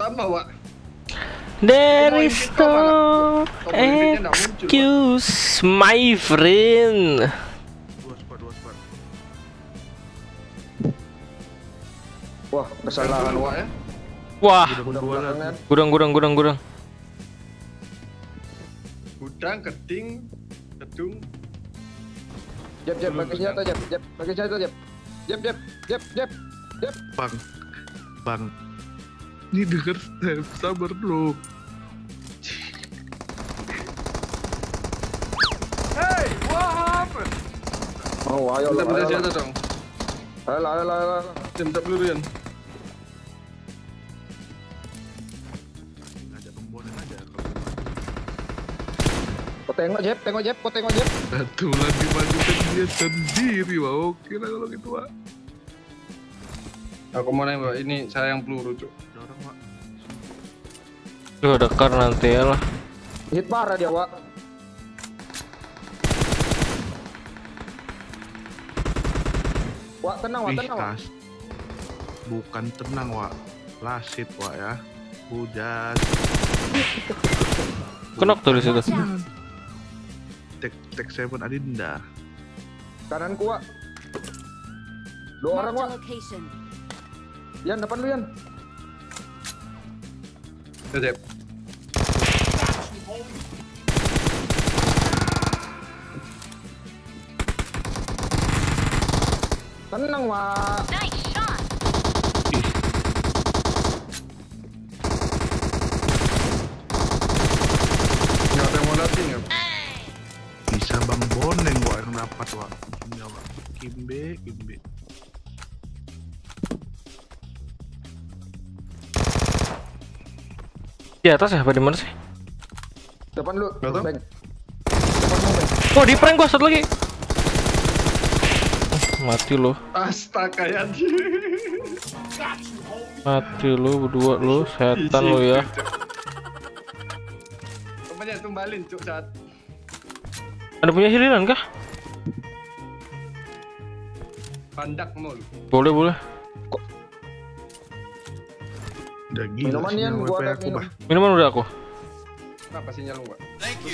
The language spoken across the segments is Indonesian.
sama, Wak. There is no excuse, my friend. Dua spot. Wah, kesalahan Wak ya. Wah, Gudang gudang. Gudang, keding, gedung. Jep, pakai senjata, Jep. Pakai senjata, Jep. Jep. Bang. Ini denger, sabar dulu. Hey, what happened? Oh, ayo Kita lah. beda senjata dong. Ayo. Jam peluru Yan. Ngajak pembonan aja. Kau tengok Jep. Satu lagi majukan dia sendiri, Wak. Oke lah kalau gitu, Wak. Aku mau nembak, ini saya yang peluru, Cuk. Dorong, Wak. tuh dekar nanti ya lah. Hit parah dia, Wak. Wak, tenang, Wak. Tas. Bukan tenang, Wak. Lasit, Wak ya. Hujan. Kenok tuh di situ. Tek 7 Adinda. Kananku, Wak. Dua orang, Wak. Yan, depan lu, Yan. Jep. Tenang, Wak. Nggak ada yang mau latih nggak? Bisa Bang Boneng, Wak, yang dapat, Wak. Ini, Wak. Kimbe. Di atas ya, apa di mana sih? Depan lu. Nggak tahu. Bang. Depan lu, Bang. Oh, di prank gua satu lagi. Mati lo. Astaga Yan. Mati lu berdua lu, setan lu ya. Rupanya tumbalin, Cuk, saat. Ada punya hiliran kah? Pandak mul. Boleh. Udah gila Minuman, sih Yan. WP Gua ada aku, minum. Bah. Minuman udah aku. Kenapa sinyal lu, Wak?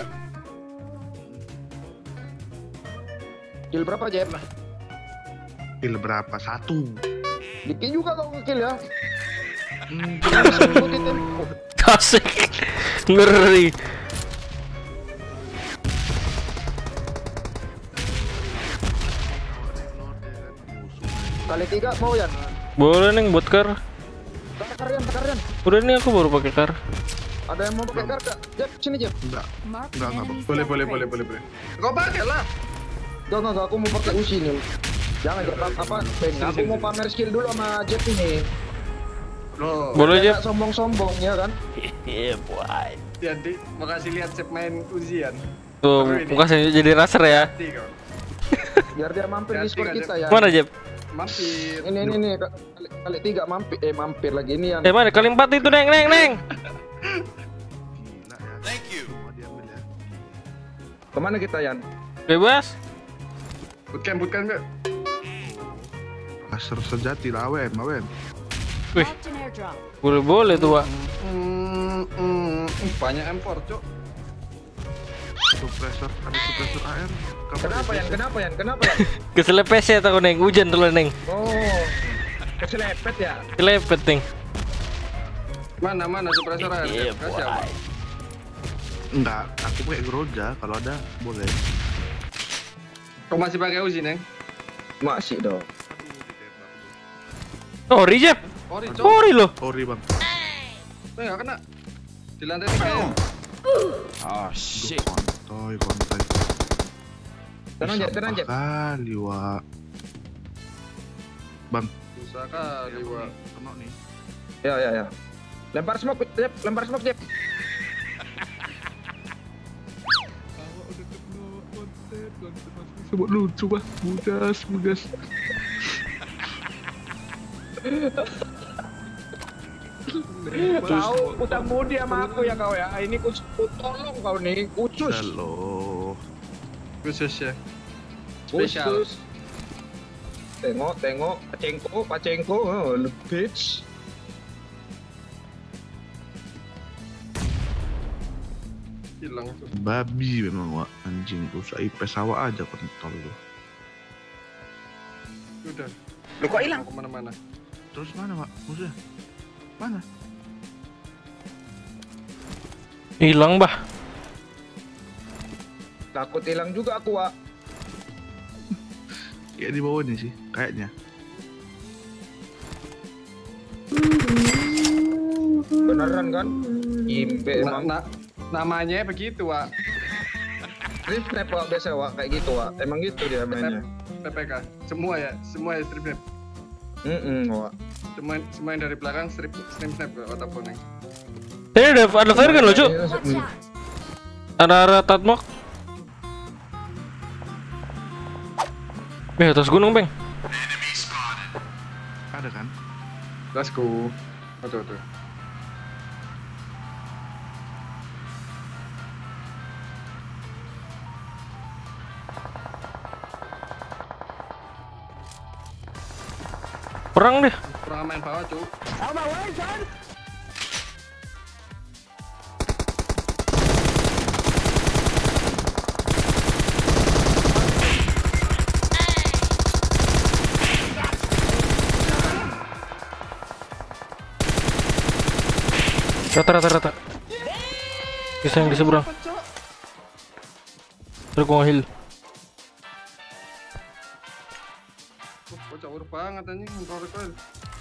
Kill berapa, Jep? Kill berapa? 1. Dikit juga kau nge-kill ya. Asik. Ngeri. Kali 3 mau, Yan. Boleh nih buat kar. Kar, Yan. Udah nih aku baru pakai kar. Ada yang mau pakai kar, Kak? Jep, sini, Jep. Enggak. Boleh. Kau pakai lah. Enggak, aku mau pakai usi nih. Jangan, Jep. Apa? Ben, aku mau pamer skill dulu sama Jep ini. Loh. Boleh Jangan Jep. sombong-sombong ya kan? Iya boy. Yanti, makasih lihat Cep main ujian. Tuh, mukanya jadi raser ya. Hati kau. Biar dia mampir di Discord kita ya. Mana Jep? Mampir. Ini kali 3 mampir lagi ini Yan. Mana kali 4 itu neng. Gila ya. Mau diambil ya. Kemana kita, Yan? Bebas. Bootcamp nggak? Laser sejati lah, Awen. Wih. Boleh tuh, Wak. Banyak M4, Cuk. Suppressor AR. Kenapa, Yan? Keselepet ya takut neng, hujan dulu neng. Oh. Keselepet ya? Kelepet neng. Mana suppressor air? Iya, Kasih apa? Enggak, aku pakai Groja. Kalau ada boleh. Kau masih pakai Uzi, Neng? Masih dong. Ori Jep. Ori, Cuk. Ori loh. Ori, Bang. Nggak kena. Di lantai 3 ya? Oh shit. Kontoy. Tenang, Jep. Kali, Wak. Bang. Susah kali, Wak. Kena nih. Ya. Lempar smoke, Jep. Sebut lucu, Bah. Mudas. Kau utang budi sama aku ya kau ya. Ini ku tolong kau nih, khusus. Halo. Khusus ya. Spesial. Khusus. Tengok, pacengko, bitch. Hilang tuh. Babi memang, Wak. Anjing tuh, IP sawah aja kontol lu. Udah. Lu kok hilang? Kemana-mana. Terus mana, Wak? Musuhnya? Mana? Hilang, Bah. Takut hilang juga aku, Wak. Ya di bawah nih sih, kayaknya. Beneran kan? Imbe emang. Namanya begitu, Wak. Strip snap, Wak, biasa, Wak, kayak gitu, Wak. Emang gitu dia mainnya. PPK. Semua ya strip snap. Wak. Semua yang dari belakang strip snap ke otak kuning. Ini ada fire kan lo, Cuk? Watch out! Ada arah Tatmok. Atas gunung, Bang. Ada kan? Let's go. Tuh. Perang deh. Kurang main bawah, Cuk. Rata. Bisa yang di seberang. Terus gua heal. Kok caur banget anjing motor recoil.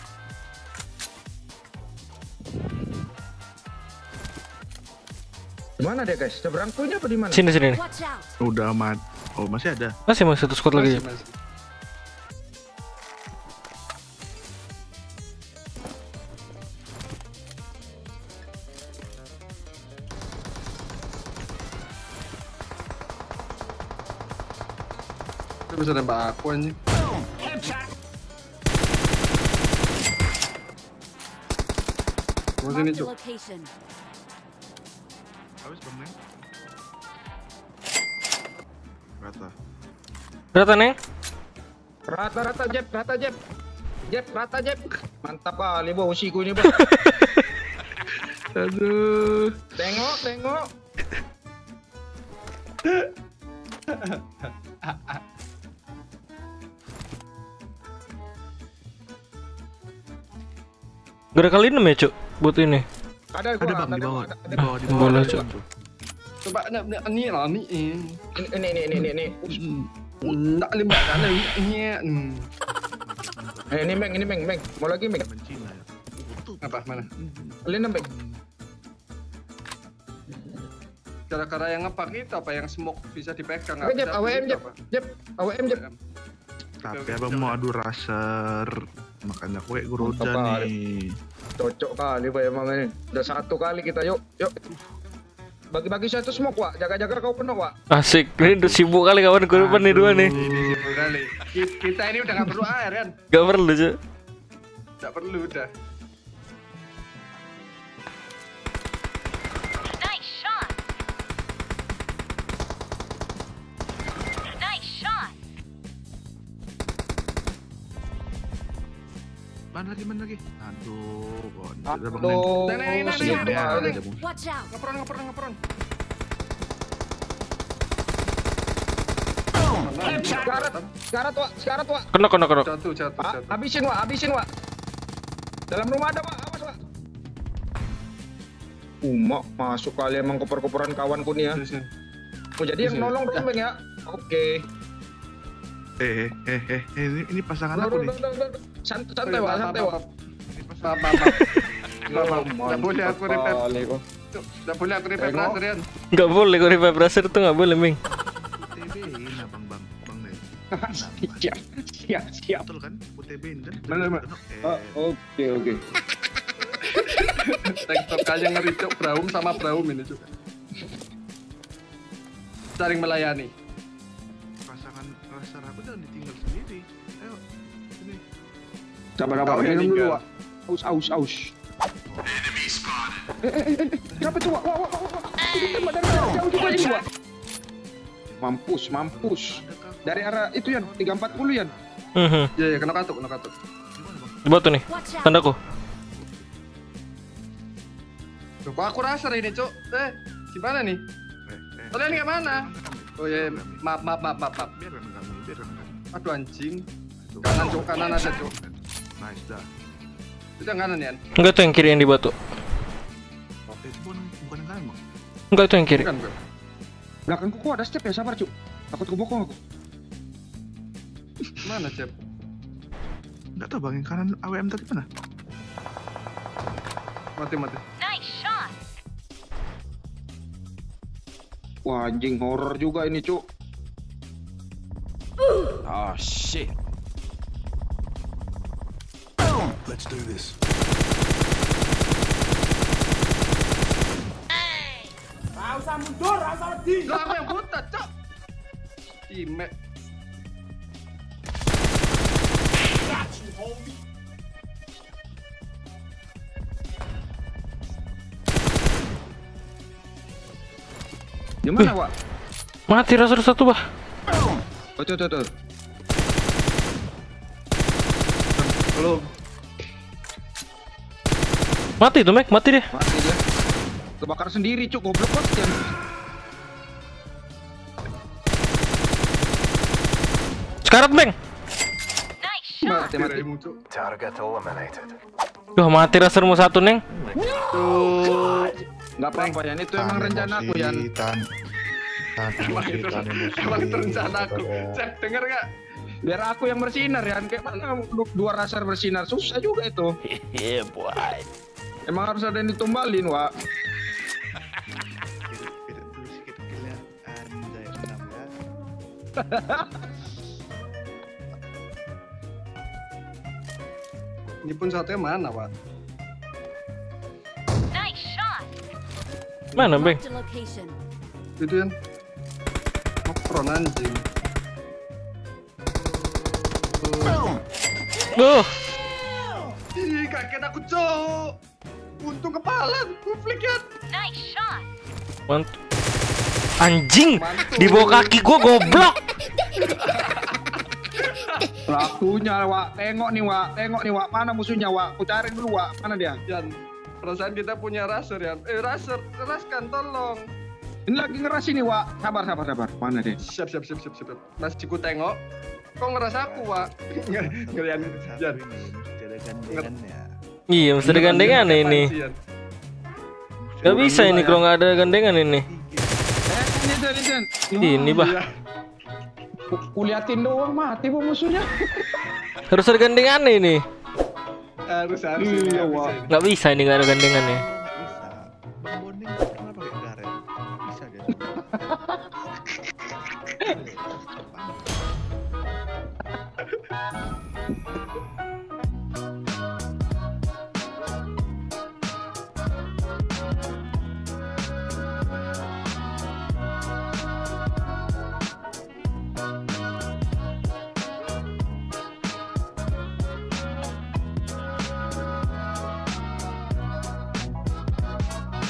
Di mana dia, guys? Seberang punya apa di mana? Sini nih. Watch out! Udah amat. Oh, masih ada. Masih satu squad lagi. Masih. Dia bisa nembak aku anjing. Mau sini, Mark the Cuk. location. Habis Bang Neng. Rata. Rata, Neng. Rata, Jep. Jep, rata, Jep. Mantap kali, Bos, usiku ini, Bos. Aduh. Tengok. Gak ada kali 6 ya, Cuk, buat ini. Ada Bang di bawah. Di bawah. Boleh, Cuk. Coba ini lah nih. Ini. Enggak limbah kan ini. Ini, Meng. Mau lagi, Meng. Cina ya. Apa mana? Lina, Meng. Cara-cara yang ngepak itu apa yang smoke bisa dipegang Oke, Jep, AWM, Jep. AWM, Jep. Tapi abang mau adu raser. Makanya aku kayak Groza Mantap nih. Cocok kali, Pak, emang ini. Udah satu kali kita, yuk. Bagi-bagi satu smoke, Wak. Jaga-jaga kau penuh, Wak. Asik, ini udah sibuk kali kawan gue depan nih dua nih. Sibuk kali. Kita ini udah nggak perlu air kan? Gak perlu, Cuk. Nggak perlu udah. Nice shot! Nice shot! Mana lagi? Aduh, ada Bang Neng. Aduh, Neng. siap Neng. kali. Watch out! Ngeperon. Sekarat, Wak. Kena. Jatuh. Habisin, Wak. Dalam rumah ada, Wak. Awas, Wak. Mak, masuk kali emang koper-koperan kawanku nih ya. Sini. Oh, jadi yang nolong dong, Bang, ya. Oke. Ini pasangan aku nih. Santai, Wak. Pap. Nggak boleh aku repair. Nggak boleh aku repair Tengok. raser, Yan. Gak boleh, gue revive racer tuh gak boleh, Ming. UTB-in Bang Neng. Siap. Betul kan? UTB-in kan? Mana? Oke. Tektok aja ngeri, Cuk. Braum ini, Cuk. Saling melayani. Pasangan raser aku jangan ditinggal sendiri. Ayo, sini. Sabar, Kau yang minum dulu, tinggal. Wak. Aus. Kenapa tuh, Wak? Ditembak dari jauh juga ini, Wak. Mampus. Dari arah itu, Yan. 340, Yan. Iya, kena katuk. Di batu nih, Watch out! tandaku. Tuh, kok aku raser ini, Cuk. Gimana nih? Kalian ke mana? Oh iya, maaf. Biarkan kami, biarkan kami. Aduh anjing. Itu. Kanan cuk, kanan ada cuk. Nice dah. Itu yang kanan ya? Enggak tuh yang kiri yang di batu. Itu bukan yang kanan, Bang. Enggak tuh yang kiri. Bukan bro. Belakangku kok ada step ya, sabar cuk. Takut kebokong aku. Mana Cep? Enggak tahu Bang, yang kanan AWM tadi mana? Mati. Wah anjing, horror juga ini cuk. Oh shit. Let's do this. Lah aku yang buta cok. Ime. Di mana, Wak? Mati Raser satu, bah. Oh, tuh. Belum. Mati tuh, Mek. Mati dia. Mati dia. Kebakar sendiri cuk, goblok banget kan. Sekarat, Bang. Mati. Cuk. Target eliminated. Duh, mati Rasermu satu, Neng. Tuh. Enggak apa-apa ya, itu emang rencana aku Yan. Emang itu rencana aku. Cep, denger gak? Biar aku yang bersinar Yan, kayak mana dua Raser bersinar, susah juga itu. Yeah, boy. Emang harus ada yang ditumbalin, Wak. Ini pun satunya mana, Pak? Mana, Bang? Marked a location. Itu yang Nokron anjing. Duh. Ih, kaget aku, cok. Untung kepala, flick ya. Mantap. Anjing, Mantul. di bawah kaki gua goblok. Pelakunya, Wak. Tengok nih, Wak. Mana musuhnya, Wak? Aku cari dulu, Wak. Mana dia? Yan, perasaan kita punya Raser, Yan. Raser, keraskan, tolong. Ini lagi ngeras ini, Wak. Sabar. Mana dia? Siap. Masih ku tengok. Kok ngeras aku, Wak? Ngerian, Yan. Iya, mesti ada gandengan ini. Gak bisa ini kalau nggak ada gandengan ini. Ini, bah. Iya. Kuliatin doang, mati bu musuhnya. Harus ada gandengan ini. Harus Iya, nggak Wak. bisa ini. Nggak bisa ini nggak ada gandengannya. Bisa. Bang Bonding nggak pernah pakai karet. Bisa dia.